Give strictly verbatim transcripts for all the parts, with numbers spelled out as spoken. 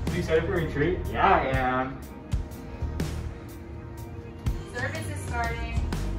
You excited for retreat? Yeah, I am. Service is starting.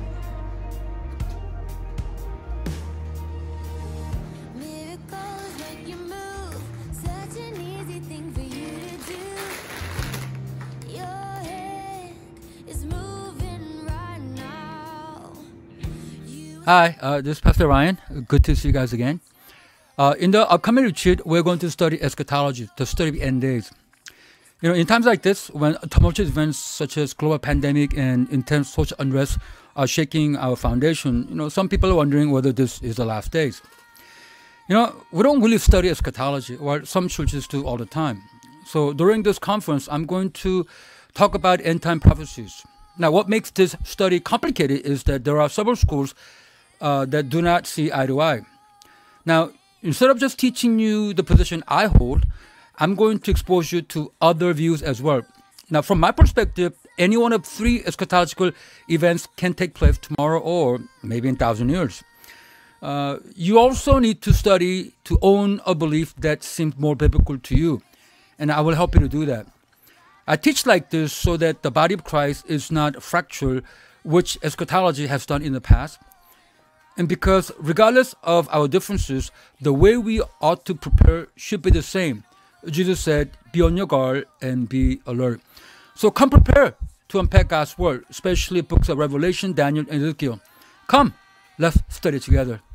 Miracles make you move. Such an easy thing for you to do. Your head is moving right now. You Hi, uh, this is Pastor Ryan. Good to see you guys again. Uh, in the upcoming retreat, we're going to study eschatology, the study of end days. You know, in times like this, when tumultuous events such as global pandemic and intense social unrest are shaking our foundation, you know, some people are wondering whether this is the last days. You know, we don't really study eschatology, while some churches do all the time. So during this conference, I'm going to talk about end-time prophecies. Now, what makes this study complicated is that there are several schools uh, that do not see eye to eye. Now, instead of just teaching you the position I hold, I'm going to expose you to other views as well. Now, from my perspective, any one of three eschatological events can take place tomorrow or maybe in a thousand years. Uh, you also need to study to own a belief that seems more biblical to you, and I will help you to do that. I teach like this so that the body of Christ is not fractured, which eschatology has done in the past. And because regardless of our differences, the way we ought to prepare should be the same. Jesus said, be on your guard and be alert. So come prepare to unpack God's word, especially books of Revelation, Daniel, and Ezekiel. Come, let's study together.